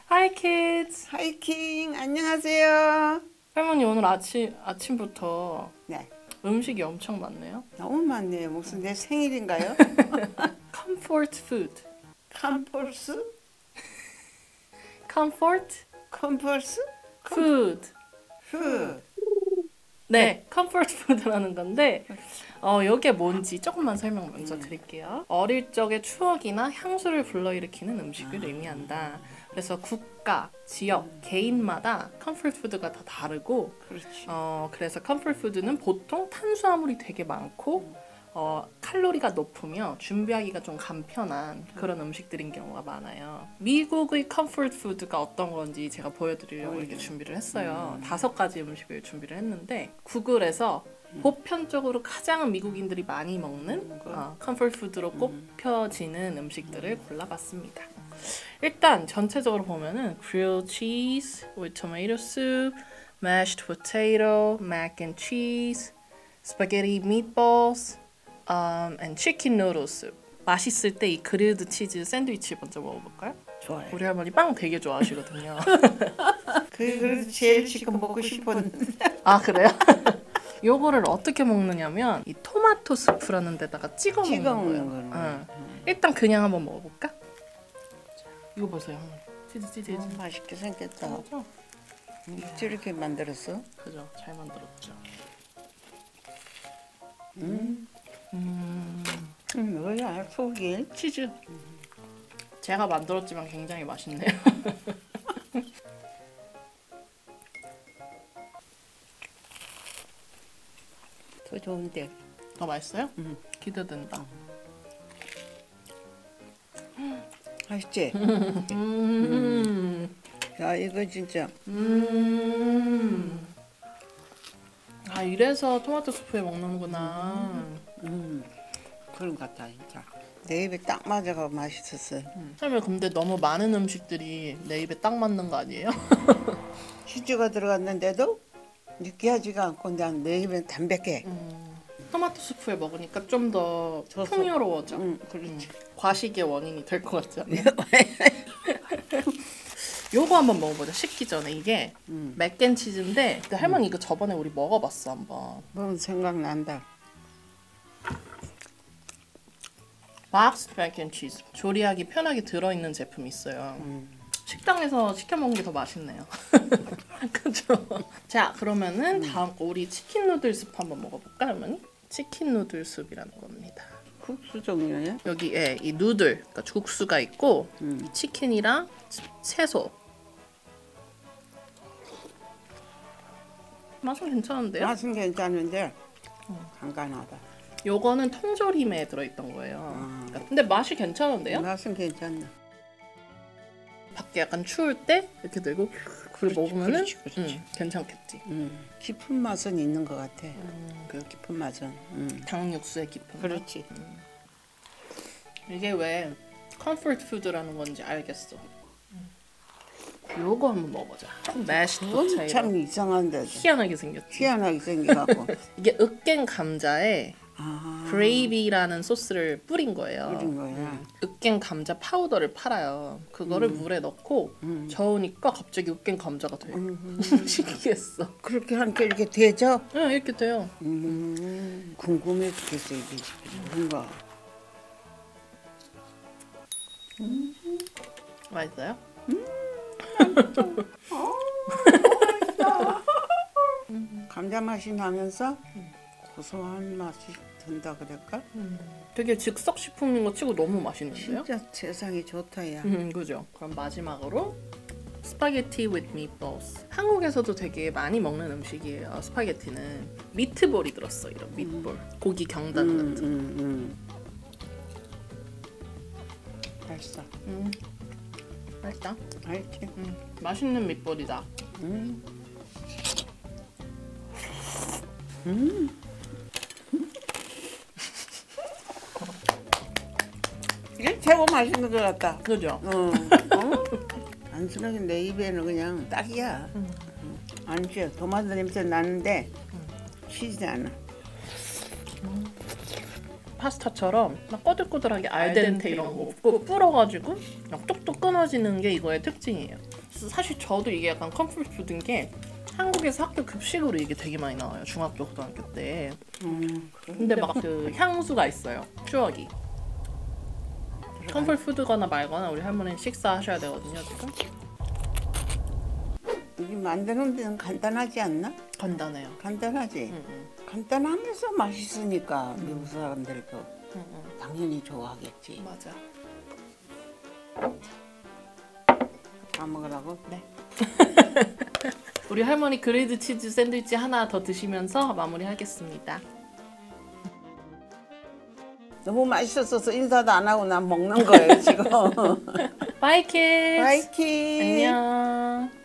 Hi kids. 하이킹 안녕하세요. 할머니 오늘 아침부터 네, 음식이 엄청 많네요. 너무 많네요. 무슨 내 생일인가요? Comfort food. 컴펄스? Comfort 컴펄스? food. 푸. 네, comfort food라는 건데 이게 뭔지 조금만 설명 먼저 드릴게요. 어릴 적의 추억이나 향수를 불러일으키는 음식을 의미한다. 그래서 국가, 지역, 개인마다 comfort food가 다 다르고 그렇지. 그래서 comfort food는 보통 탄수화물이 되게 많고 칼로리가 높으며 준비하기가 좀 간편한 그런 음식들인 경우가 많아요. 미국의 comfort food가 어떤 건지 제가 보여드리려고 이렇게 준비를 했어요. 5가지 음식을 준비를 했는데 구글에서 보편적으로 가장 미국인들이 많이 먹는 comfort food로 꼽혀지는 음식들을 골라봤습니다. 일단 전체적으로 보면은 grilled cheese with tomato soup, mashed potato, mac and cheese, spaghetti meatballs, and chicken noodle soup. 맛있을 때 이 그릴드 치즈 샌드위치 먼저 먹어볼까요? 좋아요. 우리 할머니 빵 되게 좋아하시거든요. 그래서 제일 지금 먹고 싶었는데. 아 그래요? 요거를 어떻게 먹느냐면 이 토마토 스프라는 데다가 찍어 먹는 거예요. 거는. 일단 그냥 한번 먹어볼까? 이거 보세요. 치즈. 맛있게 생겼다. 그죠? 이렇게 만들었어? 그죠? 잘 만들었죠. 뭐야 속이? 치즈. 제가 만들었지만 굉장히 맛있네요. 더 좋은데. 더 맛있어요? 기대된다. 맛있지? 야 이거 진짜. 아 이래서 토마토 수프에 먹는구나. 그런 것 같아 진짜. 내 입에 딱 맞아가 맛있었어. 선생님 근데 너무 많은 음식들이 내 입에 딱 맞는 거 아니에요? 치즈가 들어갔는데도 느끼하지가 않고 난 내 입엔 담백해. 토마토 수프에 먹으니까 좀 더 풍요로워져. 그렇지. 과식의 원인이 될 것 같지 않아요? 요거 한번 먹어보자. 식기 전에 이게 맥앤치즈인데 근데 할머니 이거 저번에 우리 먹어봤어 한번. 뭐 생각난다. 박스 맥앤치즈 조리하기 편하게 들어있는 제품이 있어요. 식당에서 시켜 먹는 게 더 맛있네요. 그죠? 자 그러면은 다음 거 우리 치킨 누들 숲 한번 먹어볼까 할머니? 치킨 누들 숲이라는 겁니다. 국수 종류야? 여기 이 누들, 그러니까 국수가 있고 이 치킨이랑 채소. 맛은 괜찮은데요? 맛은 괜찮은데 간간하다. 요거는 통조림에 들어있던 거예요. 근데 맛이 괜찮은데요? 맛은 괜찮네. 밖에 약간 추울 때 이렇게 들고 그걸 먹으면은 그렇지. 괜찮겠지. 깊은 맛은 있는 것 같아. 그 깊은 맛은. 당 육수의 깊은 맛. 그렇지. 이게 왜 comfort food라는 건지 알겠어. 요거 한번 먹어보자. mashed 그건 potato. 참 이상한데 희한하게 생겼지. 희한하게 생겨갖고. 이게 으깬 감자에 아, 그레이비라는 소스를 뿌린 거예요. 뿌린 거야. 으깬 감자 파우더를 팔아요. 그거를 물에 넣고 저으니까 갑자기 으깬 감자가 돼. 신기했어. 그렇게 하니까 이렇게 되죠? 네, 이렇게 돼요. 궁금해 죽겠어 이게 뭔가. 맛있어요? 감자 맛이 나면서 고소한 맛이 든다 그럴까? 되게 즉석 식품인 거 치고 너무 맛있는데요? 진짜 세상이 좋다 야. 그죠? 그럼 마지막으로 스파게티 with meatballs. 한국에서도 되게 많이 먹는 음식이에요. 스파게티는 미트볼이 들었어. 이런 미트볼. 고기 경단 같은. 맛있어. 맛있다. 맛있지? 맛있는 미트볼이다. 이게 최고 맛있는 것 같다. 그죠? 안순하게 내 입에는 그냥 딱이야. 안 쉬어. 토마토 냄새 나는데 쉬지 않아. 파스타처럼 막 꼬들꼬들하게 알덴테 이런 거 없고 불어가지고 막 뚝뚝 끊어지는 게 이거의 특징이에요. 사실 저도 이게 약간 컴포트 푸드인 게 한국에서 학교 급식으로 이게 되게 많이 나와요. 중학교, 고등학교 때. 근데 막 그 향수가 있어요. 추억이. 컴포트 푸드거나 말거나 우리 할머니는 식사하셔야 되거든요, 지금. 이게 만드는 데는 간단하지 않나? 간단해요. 간단하지. 간단하면서 맛있으니까 미국 사람들도 당연히 좋아하겠지. 맞아. 다 먹으라고? 네. 우리 할머니 그릴드 치즈 샌드위치 하나 더 드시면서 마무리하겠습니다. 너무 맛있었어서 인사도 안 하고 난 먹는 거예요 지금. 바이 키즈. 바이키. 안녕.